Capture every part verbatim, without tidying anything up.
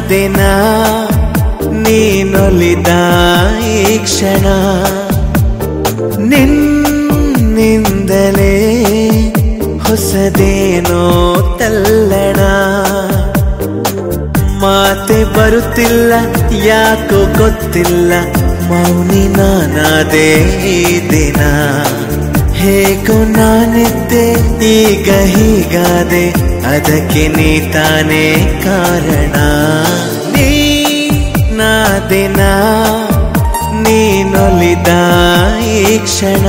ದಿನ ನೀನೊಲಿದ ಈ ಕ್ಷಣ ನಿನ್ನಿಂದಲೇ ಹೊಸದೇನೋ ತಲ್ಲಣ ಮಾತೆ ಬರುತ್ತಿಲ್ಲ ಯಾಕೋ ಗೊತ್ತಿಲ್ಲ ಮೌನಿ ನಾನಾದೆ ಈ ದಿನ ಹೇಗೋ ನಾನಿದ್ದೆ ಈಗ ಹೀಗಾದೆ ಅದಕ್ಕೆ ನೀ ತಾನೇ ಕಾರಣ ನೀ ನಾದಿನ ನೀನೊಲಿದ ಈ ಕ್ಷಣ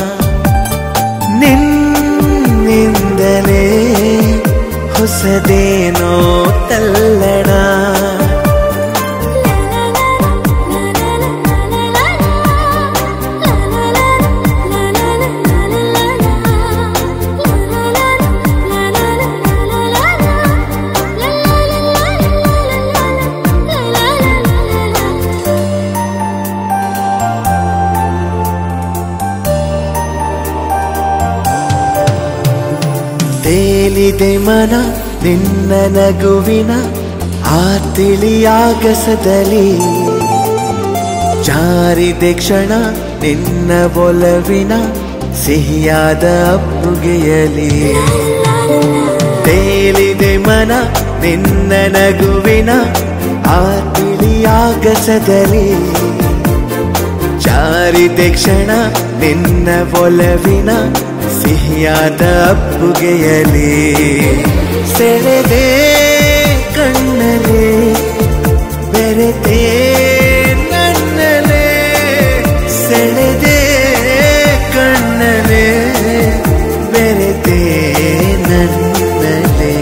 ನಿನ್ನಿಂದಲೇ ಹೊಸದೇನೋ ತಲ್ಲಣ ತೇಲಿದೆ ಮನ ನಿನ್ನ ನಗುವಿನ ಆ ತಿಳಿಯಾಗಸದಲ್ಲಿ ಜಾರಿದೆ ಕ್ಷಣ ನಿನ್ನ ಒಲವಿನ ಸಿಹಿಯಾದ ಅಪ್ಪುಗೆಯಲಿ ತೇಲಿದೆ ಮನ ನಿನ್ನ ನಗುವಿನ ಆ ತಿಳಿಯಾಗಸದಲ್ಲಿ ಜಾರಿದೆ ಕ್ಷಣ ನಿನ್ನ ಒಲವಿನ ಸಿಹಿಯಾದ ಅಪ್ಪುಗೆಯಲಿ ಸೆಳೆದೆ ಕಣ್ಣಲೆ ಬೆರೆತೆ ನನ್ನಲೆ ಸೆಳೆದೆ ಕಣ್ಣಲೆ ಬೆರೆತೆ ನನ್ನಲೆ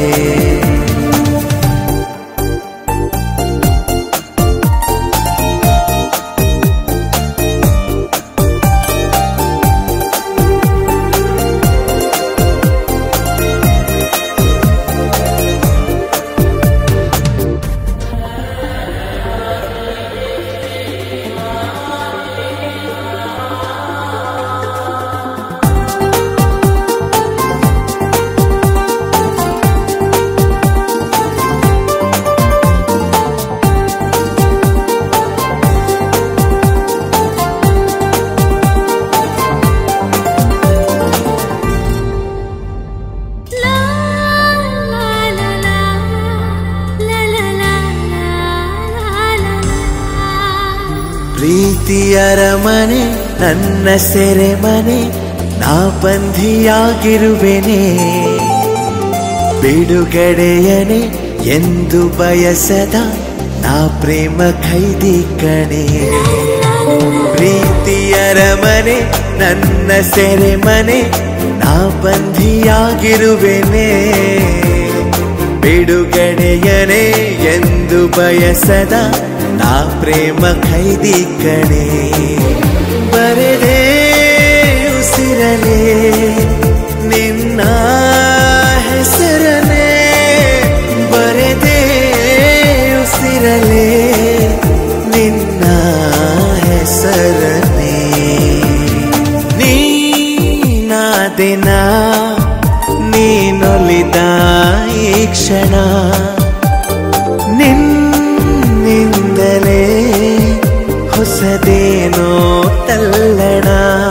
ಪ್ರೀತಿಯರ ಮನೆ ನನ್ನ ಸೆರೆಮನೆ ನಾ ಬಂಧಿಯಾಗಿರುವೆನೆ ಬಿಡುಗಡೆಯನೆ ಎಂದು ಬಯಸದ ನಾ ಪ್ರೇಮ ಖೈದಿ ಕಣೆ ಪ್ರೀತಿಯರ ಮನೆ ನನ್ನ ಸೆರೆಮನೆ ನಾ ಬಂಧಿಯಾಗಿರುವೆನೆ ಬಿಡುಗಡೆಯನೆ ಎಂದು ಬಯಸದ ನಾ ಪ್ರೇಮ ಖೈದಿ ಕಣೆ ಬರೆದೆ ಉಸಿರಲೆ ನಿನ್ನ ಹೆಸರನೆ ಬರೆದೆ ಉಸಿರಲೆ ನಿನ್ನ ಹೆಸರನೆ ನೀನಾದಿನ ನೀನೊಲಿದ ಈ ಕ್ಷಣ ನಿನ್ನಿಂದಲೇ ಹೊಸದೇನೋ ತಲ್ಲಣ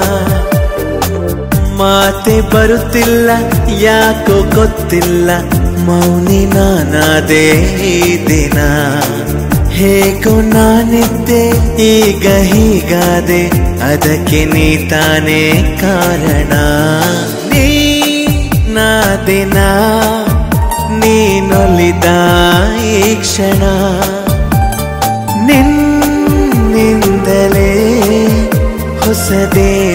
ಮಾತೆ ಬರುತ್ತಿಲ್ಲ ಯಾಕೋ ಗೊತ್ತಿಲ್ಲ ಮೌನಿ ನಾನಾದೆ ಈ ದಿನ ಹೇಗೋ ನಾನಿದ್ದೆ ಈಗ ಹೀಗಾದೆ ಅದಕ್ಕೆ ನೀ ತಾನೇ ಕಾರಣ ನೀ ನಾದಿನ ನೀನೊಲಿದ ಈ ಕ್ಷಣ ನಿನ್ನಿಂದಲೇ ಹೊಸದೇ